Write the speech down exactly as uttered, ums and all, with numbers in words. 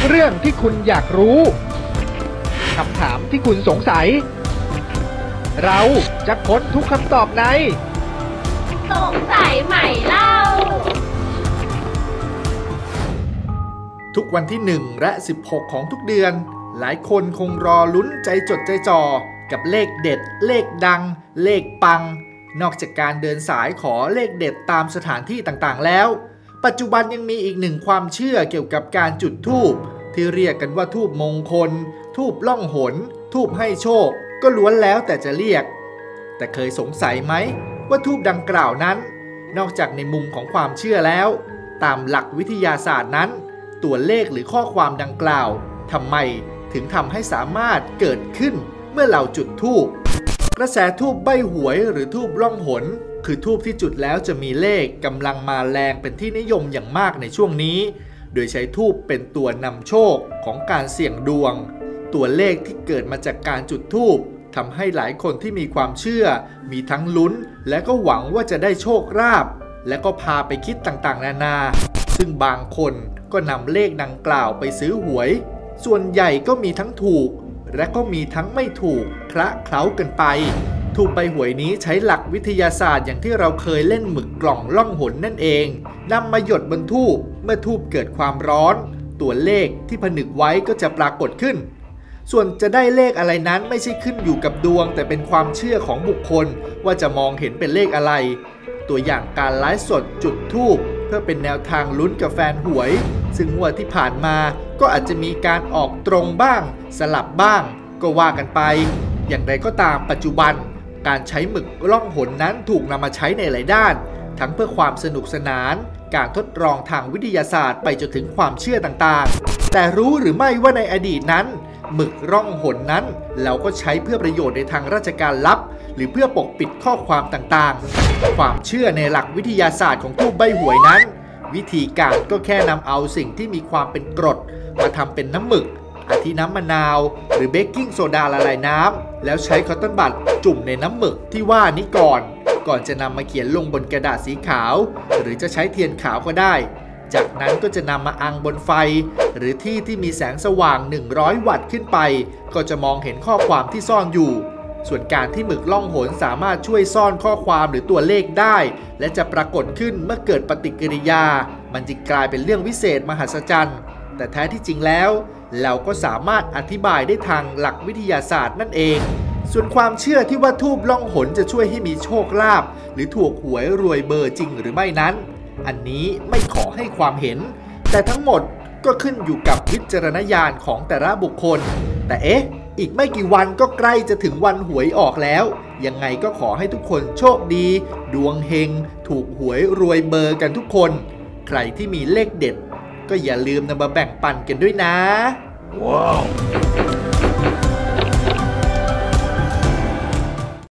เรื่องที่คุณอยากรู้คำถามที่คุณสงสัยเราจะค้นทุกคำตอบในสงสัยใหม่เล่าทุกวันที่หนึ่งและสิบหกของทุกเดือนหลายคนคงรอลุ้นใจจดใจจ่อกับเลขเด็ดเลขดังเลขปังนอกจากการเดินสายขอเลขเด็ดตามสถานที่ต่างๆแล้วปัจจุบันยังมีอีกหนึ่งความเชื่อเกี่ยวกับการจุดธูปที่เรียกกันว่าธูปมงคลธูปล่องหนธูปให้โชคก็ล้วนแล้วแต่จะเรียกแต่เคยสงสัยไหมว่าธูปดังกล่าวนั้นนอกจากในมุมของความเชื่อแล้วตามหลักวิทยาศาสตร์นั้นตัวเลขหรือข้อความดังกล่าวทำไมถึงทำให้สามารถเกิดขึ้นเมื่อเราจุดธูปกระแสธูปใบ้หวยหรือธูปล่องหนคือธูปที่จุดแล้วจะมีเลขกำลังมาแรงเป็นที่นิยมอย่างมากในช่วงนี้โดยใช้ธูปเป็นตัวนำโชคของการเสี่ยงดวงตัวเลขที่เกิดมาจากการจุดธูปทำให้หลายคนที่มีความเชื่อมีทั้งลุ้นและก็หวังว่าจะได้โชคลาภและก็พาไปคิดต่างๆนานาซึ่งบางคนก็นำเลขดังกล่าวไปซื้อหวยส่วนใหญ่ก็มีทั้งถูกและก็มีทั้งไม่ถูกคละเคล้ากันไปธูปใบหวยนี้ใช้หลักวิทยาศาสตร์อย่างที่เราเคยเล่นหมึกกล่องล่องหนนั่นเองนำมาหยดบนธูปเมื่อธูปเกิดความร้อนตัวเลขที่ผนึกไว้ก็จะปรากฏขึ้นส่วนจะได้เลขอะไรนั้นไม่ใช่ขึ้นอยู่กับดวงแต่เป็นความเชื่อของบุคคลว่าจะมองเห็นเป็นเลขอะไรตัวอย่างการไลฟ์สดจุดธูปเพื่อเป็นแนวทางลุ้นกับแฟนหวยซึ่งงวดที่ผ่านมาก็อาจจะมีการออกตรงบ้างสลับบ้างก็ว่ากันไปอย่างไรก็ตามปัจจุบันการใช้หมึกล่องหนนั้นถูกนำมาใช้ในหลายด้านทั้งเพื่อความสนุกสนานการทดลองทางวิทยาศาสตร์ไปจนถึงความเชื่อต่างๆแต่รู้หรือไม่ว่าในอดีตนั้นหมึกร่องหนนั้นเราก็ใช้เพื่อประโยชน์ในทางราชการลับหรือเพื่อปกปิดข้อความต่างๆความเชื่อในหลักวิทยาศาสตร์ของธูปใบหวยนั้นวิธีการก็แค่นำเอาสิ่งที่มีความเป็นกรดมาทำเป็นน้ำหมึกอาทิน้ำมะนาวหรือเบกกิ้งโซดาละลายน้ำแล้วใช้คอตตอนบัดจุ่มในน้ำหมึกที่ว่านี้ก่อนก่อนจะนำมาเขียนลงบนกระดาษสีขาวหรือจะใช้เทียนขาวก็ได้จากนั้นก็จะนำมาอังบนไฟหรือที่ที่มีแสงสว่างหนึ่งร้อยวัตต์ขึ้นไปก็จะมองเห็นข้อความที่ซ่อนอยู่ส่วนการที่หมึกล่องหนสามารถช่วยซ่อนข้อความหรือตัวเลขได้และจะปรากฏขึ้นเมื่อเกิดปฏิกิริยามันจึงกลายเป็นเรื่องวิเศษมหัศจรรย์แต่แท้ที่จริงแล้วเราก็สามารถอธิบายได้ทางหลักวิทยาศาสตร์นั่นเองส่วนความเชื่อที่ว่าธูปล่องหนจะช่วยให้มีโชคลาภหรือถูกหวยรวยเบอร์จริงหรือไม่นั้นอันนี้ไม่ขอให้ความเห็นแต่ทั้งหมดก็ขึ้นอยู่กับวิจารณญาณของแต่ละบุคคลแต่เอ๊ะอีกไม่กี่วันก็ใกล้จะถึงวันหวยออกแล้วยังไงก็ขอให้ทุกคนโชคดีดวงเฮงถูกหวยรวยเบอร์กันทุกคนใครที่มีเลขเด็ดก็อย่าลืมนำมาแบ่งปันกันด้วยนะว้าว